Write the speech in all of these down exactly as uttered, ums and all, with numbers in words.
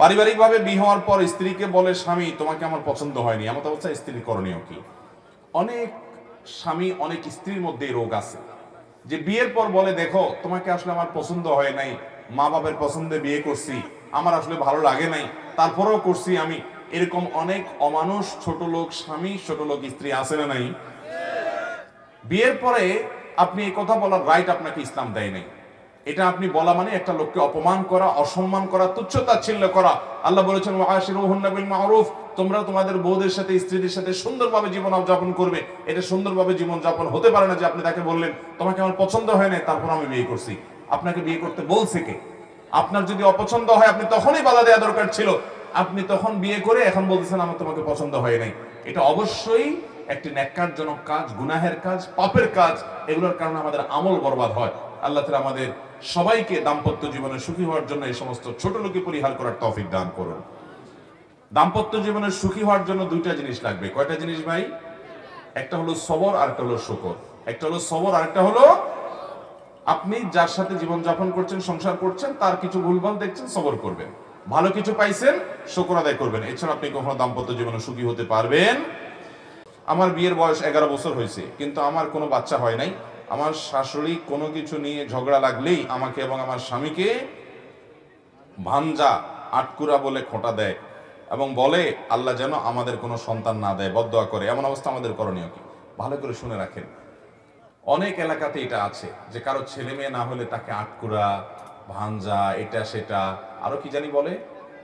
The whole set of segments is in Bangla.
পারিবারিকভাবে বিয়ে হওয়ার পর স্ত্রীকে বলে স্বামী তোমাকে আমার পছন্দ হয়নি, এমন অবস্থায় স্ত্রীর করণীয় কি? অনেক স্বামী অনেক স্ত্রীর মধ্যে রোগ আছে যে বিয়ের পর বলে দেখো তোমাকে আসলে আমার পছন্দ হয় নাই, মা বাবার পছন্দে বিয়ে করছি, আমার আসলে ভালো লাগে নাই, তারপরেও করছি আমি। এরকম অনেক অমানুষ ছোট লোক স্বামী ছোট লোক স্ত্রী আছে না নাই? বিয়ের পরে আপনি এই কথা বলার রাইট আপনাকে ইসলাম দেয় নাই। এটা আপনি বলা মানে একটা লোককে অপমান করা, অসম্মান করা, তুচ্ছতাচ্ছিল্য করা। আল্লাহ বলেছেন ওয়াশিরুহুন্না বিল মারুফ, তোমরা তোমাদের বউদের সাথে স্ত্রীদের সাথে সুন্দরভাবে জীবন যাপন করবে। এটা সুন্দরভাবে জীবন যাপন হতে পারে না যে আপনি তাকে বললেন তোমাকে আমার পছন্দ হয় না তারপর আমি বিয়ে করছি। আপনাকে বিয়ে করতে বলছে কে? আপনার যদি অপছন্দ হয় আপনি তখনই বাধা দেওয়া দরকার ছিল। আপনি তখন বিয়ে করে এখন বলতেছেন আমার তোমাকে পছন্দ হয় নাই। এটা অবশ্যই একটি ন্যাক্কারজনক কাজ, গুনাহের কাজ, পাপের কাজ। এগুলোর কারণে আমাদের আমল বরবাদ হয়। আল্লাহ তাআলা আমাদের সবাইকে দাম্পত্য জীবনে সুখী হওয়ার জন্য এই সমস্ত ছোট লোকে পরিহার করার তৌফিক দান করুন। দাম্পত্য জীবনে সুখী হওয়ার জন্য দুইটা জিনিস লাগবে। কয়টা জিনিস ভাই? একটা হলো সবর আর একটা হলো শুকর। একটা হলো সবর আর একটা হলো আপনি যার সাথে জীবন যাপন করছেন, সংসার করছেন, তার কিছু ভুলভাল দেখছেন, সবর করবেন। ভালো কিছু পাইছেন, শুকর আদায় করবেন। এছাড়া আপনি কখনো দাম্পত্য জীবনে সুখী হতে পারবেন। আমার বিয়ের বয়স এগারো বছর হয়েছে, কিন্তু আমার কোনো বাচ্চা হয় নাই। আমার শাশুড়ি কোনো কিছু নিয়ে ঝগড়া লাগলেই আমাকে এবং আমার স্বামীকে ভাঞ্জা আটকুরা বলে খোঁটা দেয় এবং বলে আল্লাহ যেন আমাদের কোনো সন্তান না দেয়, বদদোয়া করে। এমন অবস্থা আমাদের করণীয় কি? ভালো করে শুনে রাখেন। অনেক এলাকাতে এটা আছে যে কারো ছেলে মেয়ে না হলে তাকে আটকুরা, ভাঞ্জা, এটা সেটা আরো কি জানি বলে,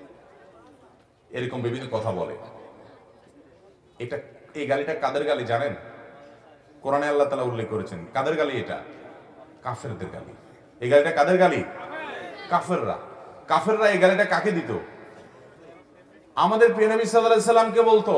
এরকম বিভিন্ন কথা বলে। এটা এই গালিটা কাদের গালি জানেন? কোরআনে আল্লাহ তাআলা উল্লেখ করেছেন কাদের গালি? এটা কাফেরদের গালি। এই গালিটা কাদের গালি? কাফেররা। কাফেররা এই গালিটা কাকে দিত? আমাদের প্রিয় নবী সাল্লাল্লাহু আলাইহি সাল্লামকে বলতো।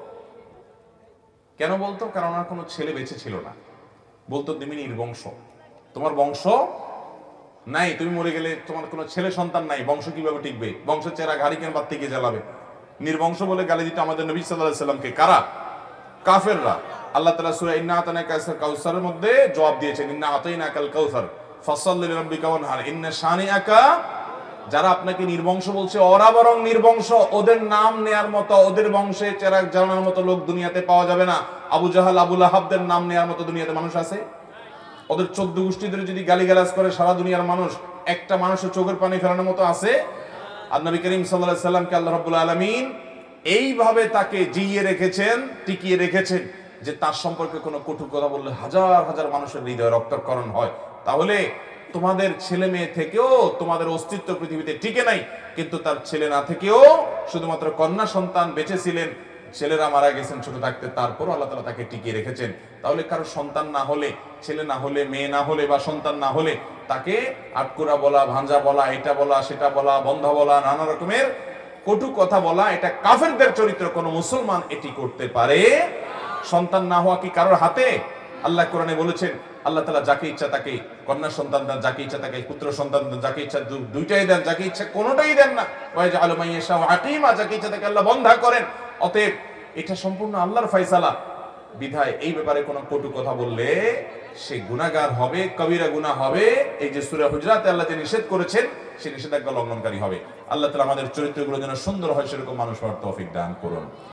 কেন বলতো? কারণ ওনার কোনো ছেলে বেঁচে ছিল না। বলতো তুমি নির্বংশ, তোমার বংশ নাই, তুমি মরে গেলে তোমার কোনো ছেলে সন্তান নাই, বংশ কিভাবে টিকবে? বংশের চেহারা ঘাড়ি কেন বাদ থেকে জ্বালাবে? নির্বংশ বলে গালি দিত আমাদের নবী সাল্লাল্লাহু আলাইহি সাল্লামকে। কারা? কাফেররা। আল্লাহ তাআলা সূরা ইন্না আতাইনাকা কাউসারের মধ্যে জবাব দিয়েছেন, ইন্না আতাইনাকাল কাউসার ফাসাল্লি লিরাব্বিকা ওয়ানহার ইন্না শানিআকা। যারা আপনাকে নির্বংশ বলছে, ওরা বরং নির্বংশ। ওদের নাম নেয়ার মতো, ওদের বংশে চেরাগ জ্বালানোর মতো লোক দুনিয়াতে পাওয়া যাবে না। আবু জাহাল, আবু লাহাবদের নাম নেয়ার মতো দুনিয়াতে মানুষ আছে? ওদের চোদ্দ গোষ্ঠী ধরে যদি গালিগালাজ করে সারা দুনিয়ার মানুষ, একটা মানুষের চোখের পানি ফেরানোর মতো আছে? আর নবী করিম সাল্লাল্লাহু আলাইহি সাল্লামকে আল্লাহ রাব্বুল আলামিন এইভাবে তাকে জিইয়ে রেখেছেন, টিকিয়ে রেখেছেন যে তার সম্পর্কে কোনো কটু কথা বললে হাজার হাজার মানুষের হৃদয় রক্তক্ষরণ হয়। তাহলে তোমাদের ছেলে মেয়ে থেকেও তোমাদের অস্তিত্ব পৃথিবীতে টিকে নাই, কিন্তু তার ছেলে না থেকেও শুধুমাত্র কন্যা সন্তান বেঁচে ছিলেন, ছেলেরা মারা গেছেন ছোট থাকতে, তারপর আল্লাহ তাআলা তাকে টিকিয়ে রেখেছেন। তাহলে কারো সন্তান না হলে, ছেলে না হলে, মেয়ে না হলে বা সন্তান না হলে তাকে আটকুরা বলা, ভাঞ্জা বলা, এটা বলা, সেটা বলা, বন্ধা বলা, নানা রকমের কটু কথা বলা, এটা কাফেরদের চরিত্র। কোন মুসলমান এটি করতে পারে? সন্তান না হওয়া কি কারোর হাতে? আল্লাহ কোরআনে বলেছেন আল্লাহ তাআলা যাকে ইচ্ছা তাকে কন্যা সন্তান দেন, যাকে ইচ্ছা তাকে পুত্র সন্তান দেন, যাকে ইচ্ছা দুইটাই দেন, যাকে ইচ্ছা কোনোটাই দেন না। ওয়াজআলু মান ইয়াশাউ আকিমা, যাকে ইচ্ছা তাকে আল্লাহ বন্ধা করেন। অতএব এটা সম্পূর্ণ আল্লাহর ফয়সালা। বিধায় এই ব্যাপারে কোনো কটু কথা বললে সে গুনাহগার হবে, কবিরা গুনাহ হবে। এই যে সূরা হুজরাতে আল্লাহ যে নিষেধ করেছেন সে নিষেধাজ্ঞা লঙ্ঘনকারী হবে। আল্লাহ তাআলা আমাদের চরিত্রগুলো যেন সুন্দর হয় সেরকম মানুষ হওয়ার তৌফিক দান করুন।